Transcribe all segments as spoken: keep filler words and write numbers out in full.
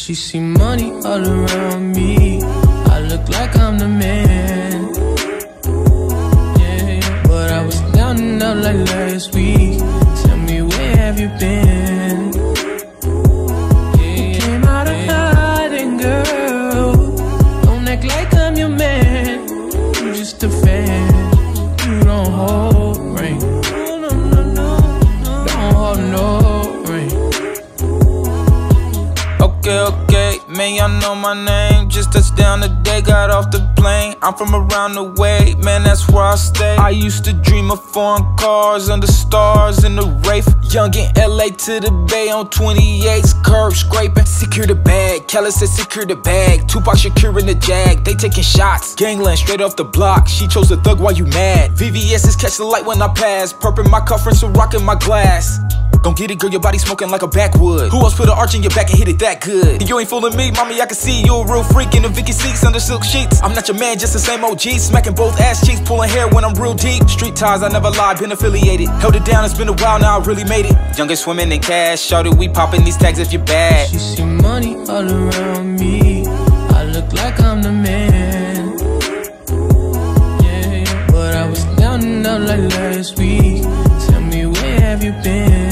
She see money all around me. I look like I'm the man. Yeah, but I was down and out like last week. Tell me, where have you been? Yeah, came out of hiding, girl. Don't act like I'm your man. I'm just a fan. You don't hold ring. No, no, no, no. Don't hold no ring. Okay, okay, man, y'all know my name. Just touched down today, got off the plane. I'm from around the way, man, that's where I stay. I used to dream of foreign cars under stars in the Wraith. Young in L A to the Bay on twenty-eights, curb scraping. Secure the bag, Kelly said secure the bag. Tupac securing the Jag, they taking shots. Gangland straight off the block, she chose a thug while you mad. V V S's catch the light when I pass. Purping my cuff, so rocking my glass. Don't get it, girl, your body smoking like a backwood. Who else put an arch in your back and hit it that good? You ain't fooling me, mommy, I can see you a real freak in the Vicky seats under silk sheets. I'm not your man, just the same O G. Smacking both ass cheeks, pulling hair when I'm real deep. Street ties, I never lied, been affiliated. Held it down, it's been a while, now I really made it. Youngest swimming in cash, shouted we popping these tags if you're bad. She see money all around me. I look like I'm the man. Yeah, but I was down and out like last week. Tell me, where have you been?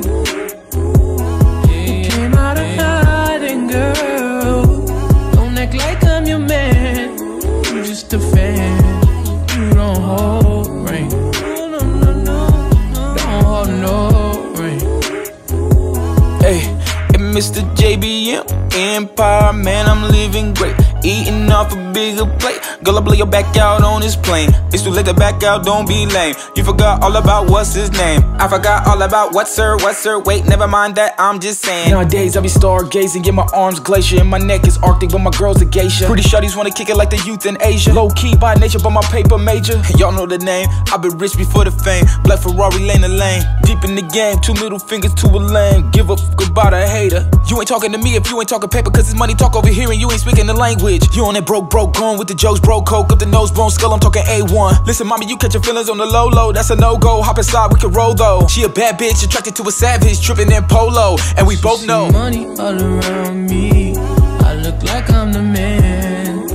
Like I'm your man, I'm just a fan. You don't hold ring. No, no, no, no. Don't hold no ring. Hey, and Mister J B M Empire, man, I'm living great. Eating off a bigger plate. Girl, I blow your back out on this plane. It's too late to back out, don't be lame. You forgot all about what's his name. I forgot all about what's her, what's her. Wait, never mind that, I'm just saying. Nowadays, I be stargazing, get my arms glacier. And my neck is arctic, but my girl's a geisha. Pretty shorties wanna kick it like the youth in Asia. Low key by nature, but my paper major. Y'all know the name, I been rich before the fame. Black Ferrari lane to lane. Deep in the game, two middle fingers to a lane. Give a fuck about a hater. You ain't talking to me if you ain't talking paper, cause it's money talk over here and you ain't speaking the language. You on that broke, broke, going with the jokes, bro, coke up the nose, bone skull, I'm talking A one. Listen, mommy, you catch your feelings on the low, low, that's a no-go. Hop inside, we can roll though. She a bad bitch, attracted to a savage, tripping in polo, and we she both know. See money all around me. I look like I'm the man.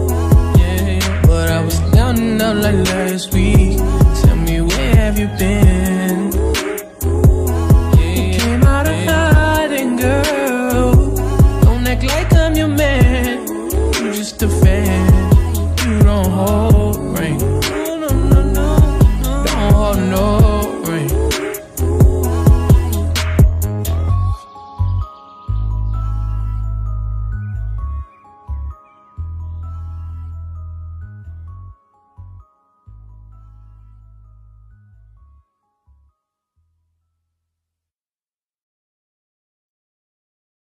Yeah, but I was down and out like last week. Tell me, where have you been?